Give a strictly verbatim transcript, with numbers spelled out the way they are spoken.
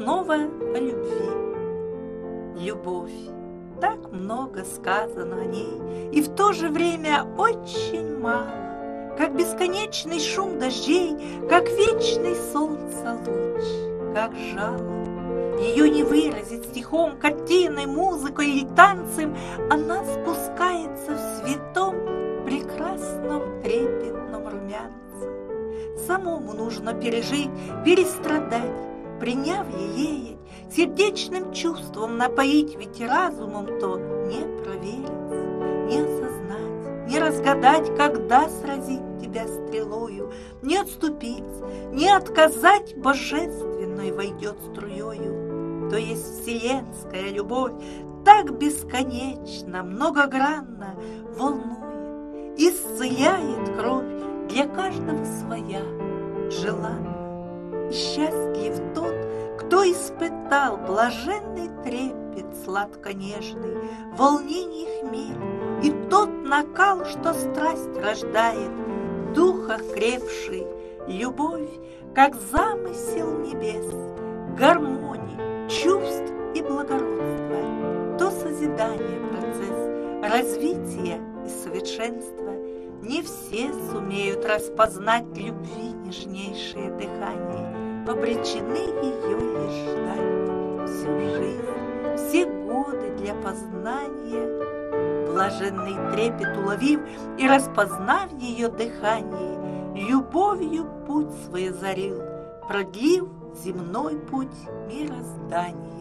снова о любви. Любовь. Так много сказано о ней, и в то же время очень мало, как бесконечный шум дождей, как вечный солнца луч, как жало. Ее не выразить стихом, картиной, музыкой или танцем, она спускается в святом, прекрасном, трепетном румянце. Самому нужно пережить, перестрадать, приняв ееять, сердечным чувством напоить, ведь разумом то не проверить, не осознать, не разгадать, когда сразить тебя стрелою, не отступить, не отказать, божественной войдет струею. То есть вселенская любовь так бесконечно, многогранно волнует, исцеляет кровь, для каждого своя, желанна. И счастлив тот, кто испытал блаженный трепет сладко-нежный, волнений хмель, и тот накал, что страсть рождает, духа крепший, любовь, как замысел небес, гармонии, чувств и благородства, то созидание процесс, развития и совершенства. Не все сумеют распознать любви нежнейшее дыхание, обречены ее лишь ждать всю жизнь, все годы для познания. Блаженный трепет уловив и распознав ее дыхание, любовью путь свой озарил, продлив земной путь мироздания.